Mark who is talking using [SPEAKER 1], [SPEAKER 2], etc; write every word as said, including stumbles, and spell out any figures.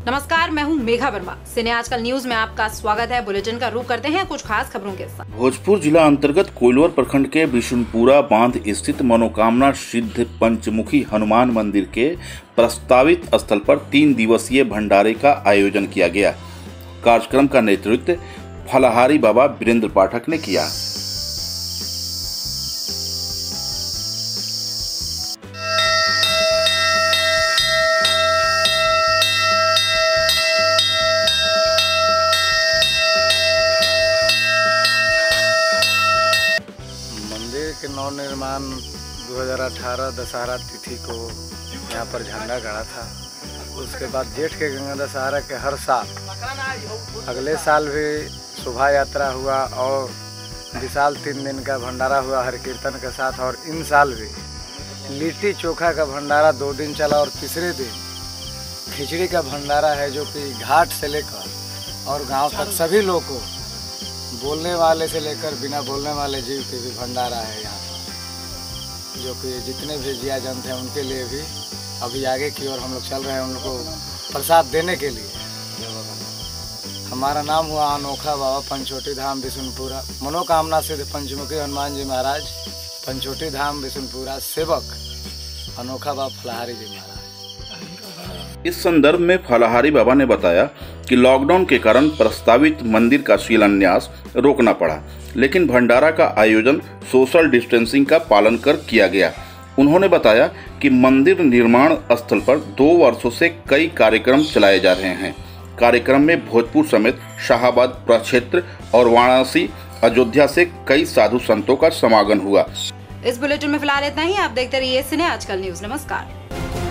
[SPEAKER 1] नमस्कार, मैं हूं मेघा वर्मा। सिने आजकल न्यूज में आपका स्वागत है। बुलेटिन का रुख करते हैं कुछ खास खबरों के साथ।
[SPEAKER 2] भोजपुर जिला अंतर्गत कोइलवर प्रखंड के बिशुनपुरा बांध स्थित मनोकामना सिद्ध पंचमुखी हनुमान मंदिर के प्रस्तावित स्थल पर तीन दिवसीय भंडारे का आयोजन किया गया। कार्यक्रम का नेतृत्व फलाहारी बाबा वीरेंद्र पाठक ने किया।
[SPEAKER 3] मंदिर के नवनिर्माण दो हज़ार अठारह दशहरा तिथि को यहाँ पर झंडा गड़ा था। उसके बाद जेठ के गंगा दशहरा के हर साल अगले साल भी शोभा यात्रा हुआ और विशाल तीन दिन का भंडारा हुआ हर कीर्तन के साथ। और इन साल भी लिट्टी चोखा का भंडारा दो दिन चला और तीसरे दिन खिचड़ी का भंडारा है, जो कि घाट से लेकर और गांव तक सभी लोग को, बोलने वाले से लेकर बिना बोलने वाले जीव के भी भंडारा है यहाँ पर, जो कि जितने भी जिया जंत हैं उनके लिए भी अभी आगे की ओर हम लोग चल रहे हैं उनको प्रसाद देने के लिए। हमारा नाम हुआ अनोखा बाबा पंचोटी धाम बिशुनपुरा, मनोकामना सिद्ध पंचमुखी हनुमान जी महाराज, पंचोटी धाम बिशुनपुरा, सेवक अनोखा बाबा फलाहारी जी महाराज।
[SPEAKER 2] इस संदर्भ में फलाहारी बाबा ने बताया कि लॉकडाउन के कारण प्रस्तावित मंदिर का शिलान्यास रोकना पड़ा, लेकिन भंडारा का आयोजन सोशल डिस्टेंसिंग का पालन कर किया गया। उन्होंने बताया कि मंदिर निर्माण स्थल पर दो वर्षों से कई कार्यक्रम चलाए जा रहे हैं। कार्यक्रम में भोजपुर समेत शाहाबाद प्रक्षेत्र और वाराणसी, अयोध्या से कई साधु संतों का समागम हुआ।
[SPEAKER 1] इस बुलेटिन में फिलहाल इतना ही। आप देखते रहिए सिने आजकल न्यूज। नमस्कार।